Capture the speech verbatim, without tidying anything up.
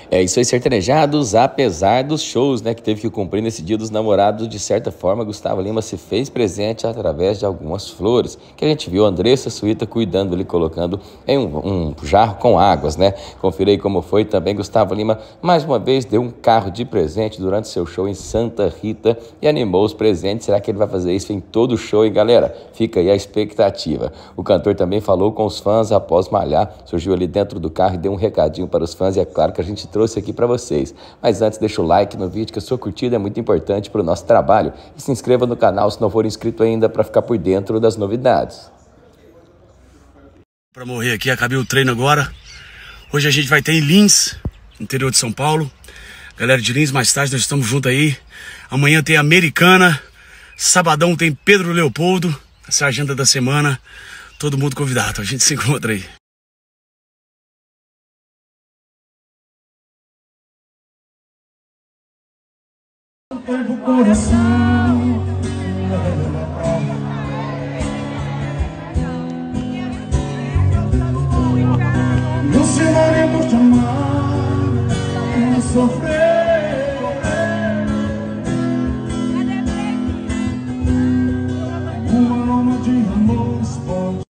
É isso aí, sertanejados, apesar dos shows, né, que teve que cumprir nesse Dia dos Namorados, de certa forma, Gustavo Lima se fez presente através de algumas flores, que a gente viu a Andressa Suíta cuidando ali, colocando em um, um jarro com águas, né? Confira aí como foi também. Gustavo Lima, mais uma vez, deu um carro de presente durante seu show em Santa Rita e animou os presentes. Será que ele vai fazer isso em todo o show, hein, galera? Fica aí a expectativa. O cantor também falou com os fãs após malhar, surgiu ali dentro do carro e deu um recadinho para os fãs, e é claro que a gente trouxe aqui para vocês. Mas antes, deixa o like no vídeo, que a sua curtida é muito importante para o nosso trabalho. E se inscreva no canal se não for inscrito ainda, para ficar por dentro das novidades. Para morrer aqui, acabei o treino agora. Hoje a gente vai ter em Lins, interior de São Paulo. Galera de Lins, mais tarde nós estamos juntos aí. Amanhã tem Americana. Sabadão tem Pedro Leopoldo. Essa é a agenda da semana. Todo mundo convidado, a gente se encontra aí. Coração